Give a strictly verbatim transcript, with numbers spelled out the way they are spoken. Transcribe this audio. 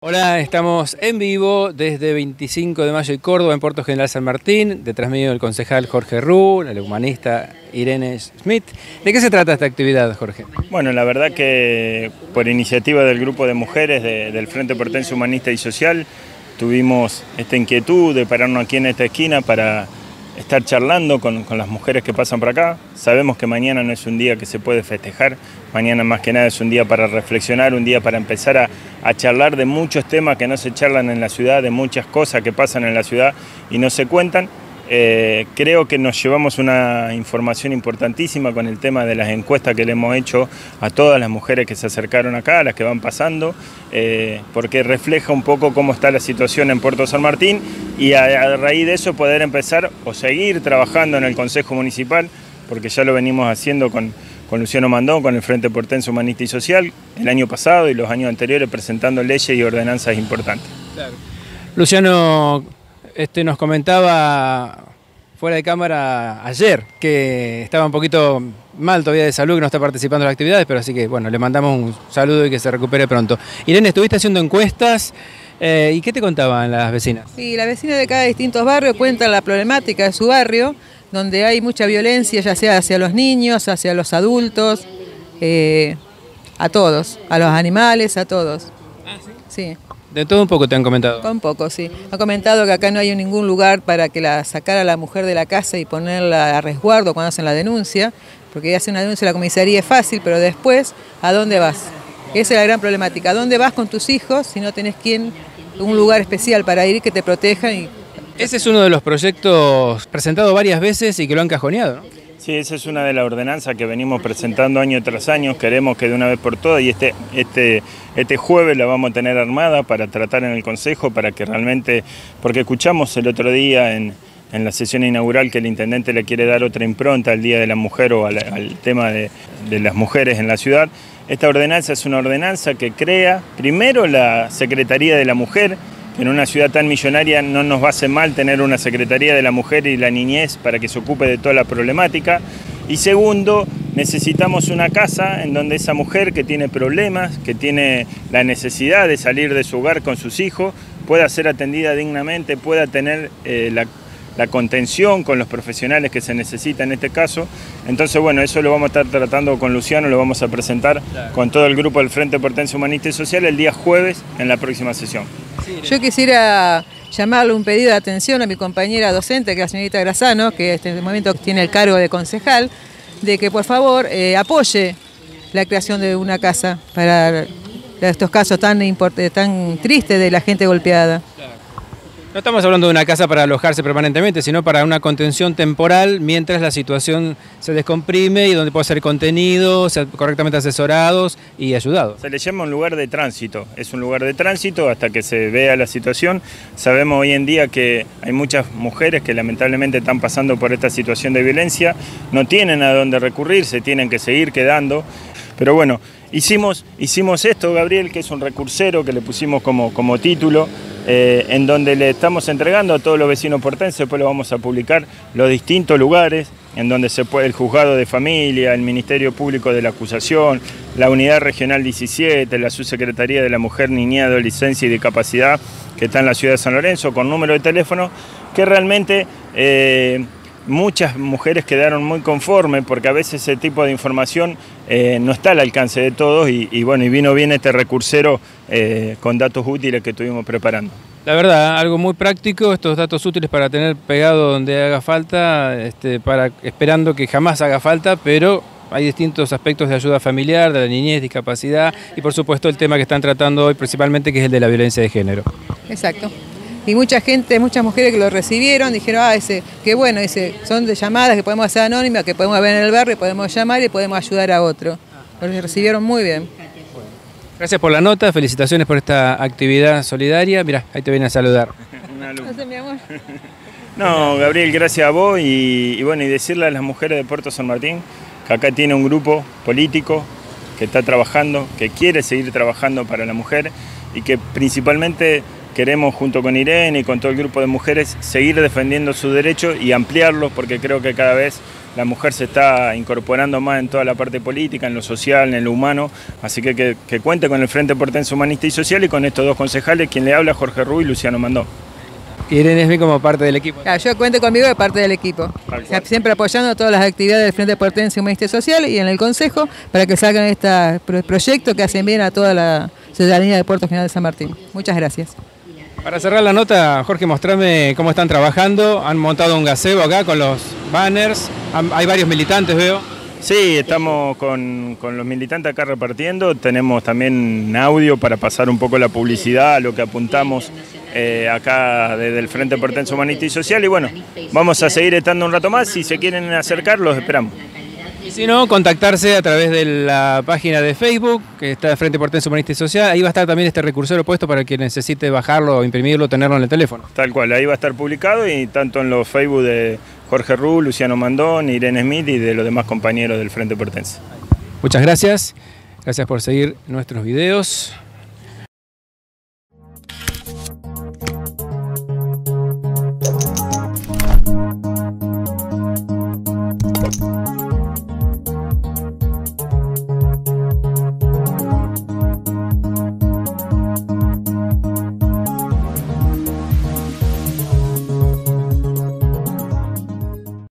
Hola, estamos en vivo desde veinticinco de mayo y Córdoba, en Puerto General San Martín. Detrás mío el concejal Jorge Ru, el humanista Irene Schmidt. ¿De qué se trata esta actividad, Jorge? Bueno, la verdad que por iniciativa del grupo de mujeres de, del Frente Porteño Humanista y Social tuvimos esta inquietud de pararnos aquí en esta esquina para estar charlando con, con las mujeres que pasan por acá. Sabemos que mañana no es un día que se puede festejar, mañana más que nada es un día para reflexionar, un día para empezar a, a charlar de muchos temas que no se charlan en la ciudad, de muchas cosas que pasan en la ciudad y no se cuentan. Eh, creo que nos llevamos una información importantísima con el tema de las encuestas que le hemos hecho a todas las mujeres que se acercaron acá, a las que van pasando, eh, porque refleja un poco cómo está la situación en Puerto San Martín y a, a raíz de eso poder empezar o seguir trabajando en el Consejo Municipal, porque ya lo venimos haciendo con, con Luciano Mandón, con el Frente Porteño Humanista y Social, el año pasado y los años anteriores presentando leyes y ordenanzas importantes. Claro. Luciano, Este, nos comentaba fuera de cámara ayer que estaba un poquito mal todavía de salud, que no está participando en las actividades, pero así que bueno, le mandamos un saludo y que se recupere pronto. Irene, estuviste haciendo encuestas, eh, ¿y qué te contaban las vecinas? Sí, las vecinas de cada distintos barrios cuentan la problemática de su barrio, donde hay mucha violencia, ya sea hacia los niños, hacia los adultos, eh, a todos, a los animales, a todos. Ah, ¿sí? Sí. De todo un poco te han comentado. Un poco, sí. Han comentado que acá no hay ningún lugar para que la sacar a la mujer de la casa y ponerla a resguardo cuando hacen la denuncia, porque hace una denuncia la comisaría es fácil, pero después, ¿a dónde vas? Esa es la gran problemática. ¿A dónde vas con tus hijos si no tenés quien, un lugar especial para ir que te proteja? Y... Ese es uno de los proyectos presentados varias veces y que lo han cajoneado, ¿no? Sí, esa es una de las ordenanzas que venimos presentando año tras año. Queremos que de una vez por todas, y este, este, este jueves la vamos a tener armada para tratar en el Consejo, para que realmente, porque escuchamos el otro día en, en la sesión inaugural que el Intendente le quiere dar otra impronta al Día de la Mujer o al, al tema de, de las mujeres en la ciudad. Esta ordenanza es una ordenanza que crea primero la Secretaría de la Mujer, que en una ciudad tan millonaria no nos va a hacer mal tener una Secretaría de la Mujer y la Niñez para que se ocupe de toda la problemática. Y segundo, necesitamos una casa en donde esa mujer que tiene problemas, que tiene la necesidad de salir de su hogar con sus hijos, pueda ser atendida dignamente, pueda tener eh, la, la contención con los profesionales que se necesita en este caso. Entonces, bueno, eso lo vamos a estar tratando con Luciano, lo vamos a presentar claro. con todo el grupo del Frente Porteño Humanista y Social el día jueves en la próxima sesión. Yo quisiera llamarle un pedido de atención a mi compañera docente, que es la señorita Grazano, que en este momento tiene el cargo de concejal, de que por favor eh, apoye la creación de una casa para estos casos tan, tan tristes de la gente golpeada. No estamos hablando de una casa para alojarse permanentemente, sino para una contención temporal mientras la situación se descomprime y donde pueda ser contenido, ser correctamente asesorados y ayudados. Se le llama un lugar de tránsito, es un lugar de tránsito hasta que se vea la situación. Sabemos hoy en día que hay muchas mujeres que lamentablemente están pasando por esta situación de violencia, no tienen a dónde recurrir, se tienen que seguir quedando, pero bueno, hicimos, hicimos esto, Gabriel, que es un recursero que le pusimos como, como título, Eh, en donde le estamos entregando a todos los vecinos porteños, después lo vamos a publicar, los distintos lugares en donde se puede, el juzgado de familia, el Ministerio Público de la Acusación, la Unidad Regional diecisiete, la Subsecretaría de la Mujer, Niñez, Adolescencia y Discapacidad, que está en la ciudad de San Lorenzo, con número de teléfono, que realmente eh, muchas mujeres quedaron muy conformes, porque a veces ese tipo de información eh, no está al alcance de todos y, y bueno, y vino bien este recursero eh, con datos útiles que estuvimos preparando. La verdad, algo muy práctico, estos datos útiles para tener pegado donde haga falta, este, para, esperando que jamás haga falta, pero hay distintos aspectos de ayuda familiar, de la niñez, discapacidad y por supuesto el tema que están tratando hoy principalmente, que es el de la violencia de género. Exacto. Y mucha gente, muchas mujeres que lo recibieron, dijeron, ah, ese, qué bueno, ese, son de llamadas que podemos hacer anónimas, que podemos ver en el barrio, podemos llamar y podemos ayudar a otro. Lo recibieron muy bien. Gracias por la nota, felicitaciones por esta actividad solidaria. Mirá, ahí te vienen a saludar. Gracias, mi amor. No, Gabriel, gracias a vos y, y bueno, y decirle a las mujeres de Puerto San Martín que acá tiene un grupo político que está trabajando, que quiere seguir trabajando para la mujer y que principalmente queremos, junto con Irene y con todo el grupo de mujeres, seguir defendiendo sus derechos y ampliarlos, porque creo que cada vez la mujer se está incorporando más en toda la parte política, en lo social, en lo humano, así que que, que cuente con el Frente Portense Humanista y Social y con estos dos concejales, quien le habla, Jorge Rubio y Luciano Mandón. Irene Smith como parte del equipo. Claro, yo cuento conmigo de parte del equipo, o sea, siempre apoyando todas las actividades del Frente Portense Humanista y Social y en el Consejo para que salgan este proyecto que hacen bien a toda la ciudadanía de Puerto General de San Martín. Muchas gracias. Para cerrar la nota, Jorge, mostrame cómo están trabajando. Han montado un gazebo acá con los banners, hay varios militantes, veo. Sí, estamos con, con los militantes acá repartiendo, tenemos también audio para pasar un poco la publicidad, lo que apuntamos eh, acá desde el Frente Portense Humanista y Social y bueno, vamos a seguir estando un rato más, si se quieren acercar los esperamos. Y si no, contactarse a través de la página de Facebook, que está Frente Portense Humanista y Social, ahí va a estar también este recursor puesto para quien necesite bajarlo, imprimirlo, tenerlo en el teléfono. Tal cual, ahí va a estar publicado y tanto en los Facebook de Jorge Rubio, Luciano Mandón, Irene Smith y de los demás compañeros del Frente Portense. Muchas gracias, gracias por seguir nuestros videos.